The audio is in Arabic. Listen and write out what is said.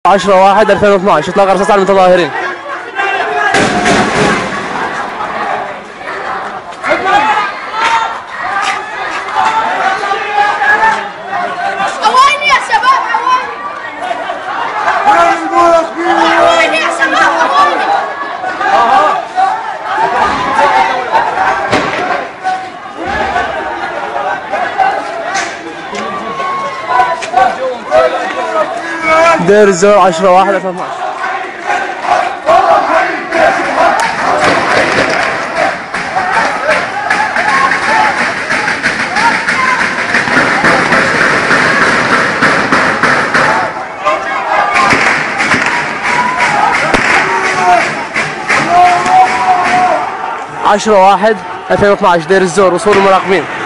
10/1/2012 اطلاق رصاص على المتظاهرين. اواني يا شباب، اواني يا شباب، اواني. 10/1/2012. دير الزور، وصول المراقبين.